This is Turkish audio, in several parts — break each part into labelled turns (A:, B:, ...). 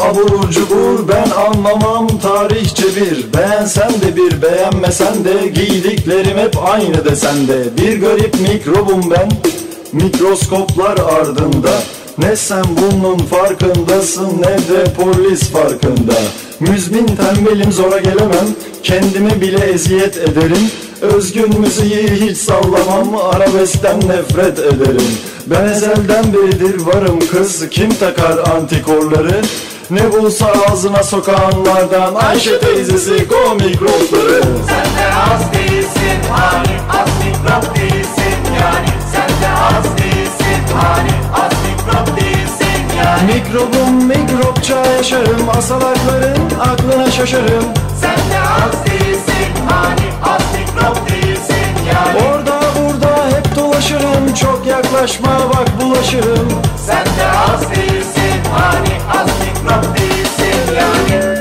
A: abur cubur, ben anlamam tarih çevir. Beğensen de bir, beğenmesen de, giydiklerim hep aynı desende. Bir garip mikrobum ben, mikroskoplar ardında. Ne sen bunun farkındasın, ne de polis farkında. Müzmin tembelim, zora gelemem, kendime bile eziyet ederim. Özgün müziği hiç sallamam, arabeskten nefret ederim. Ben ezelden beridir varım kız, kim takar antikorları? Ne bulsa ağzına sokanlardan Ayşe teyzesi ko mikropları.
B: Sen de az değilsin hani, az mikrop değilsin yani. Sen de az değilsin hani, az mikrop değilsin yani.
A: Mikrobum mikropça yaşarım, asalakların aklına şaşarım.
B: Sen de az değilsin hani, az mikrop değilsin yani.
A: Orada burada hep dolaşırım, çok yaklaşma bak bulaşırım.
B: Sen de az değilsin hani, az mikrop değilsin yani.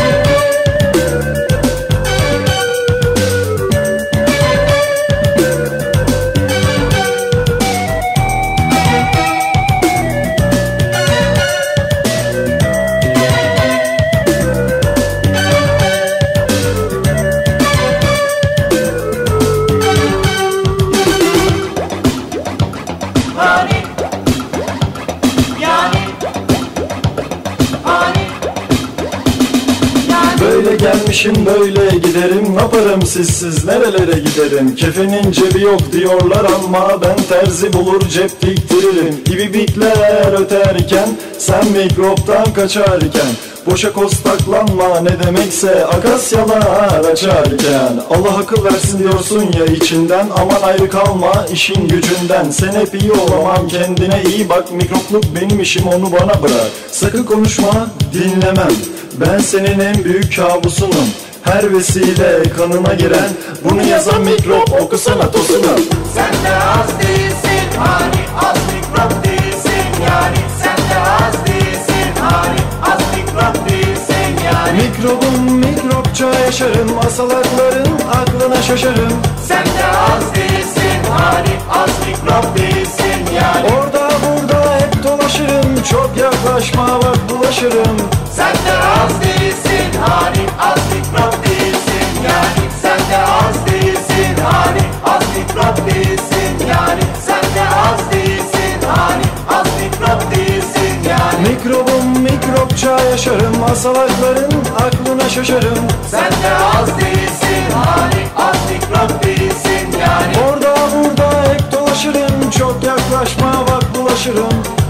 A: Böyle gelmişim böyle giderim, ne yaparım sizsiz nerelere giderim? Kefenin cebi yok diyorlar ama ben terzi bulur cep diktiririm. İbibikler öterken, sen mikroptan kaçarken, boşa kostaklanma ne demekse akasyalar açarken. Allah akıl versin diyorsun ya içinden, aman ayrı kalma işin gücünden. Sen hep iyi olamam, kendine iyi bak, mikropluk benim işim, onu bana bırak. Sakın konuşma, dinlemem, ben senin en büyük kabusunum. Her vesile kanına giren, bunu yazan mikrop okusana tosunu.
B: Sen de az değilsin hani, az mikrop değilsin yani. Sen de az değilsin hani, az mikrop değilsin yani.
A: Mikrobum mikropça yaşarım, asalakların aklına şaşarım.
B: Sen de az değilsin hani, az mikrop değilsin yani.
A: Orada burada hep dolaşırım, çok yaklaşma bak bulaşırım.
B: Sen de az değilsin hani, az mikrop değilsin yani. Sen de az değilsin hani, az mikrop değilsin yani. Sen de az değilsin hani, az mikrop değilsin yani.
A: Mikrobum mikropça yaşarım, asalakların aklına şaşarım.
B: Sen de az değilsin hani, az mikrop değilsin yani.
A: Orada burada hep dolaşırım, çok yaklaşma bak bulaşırım.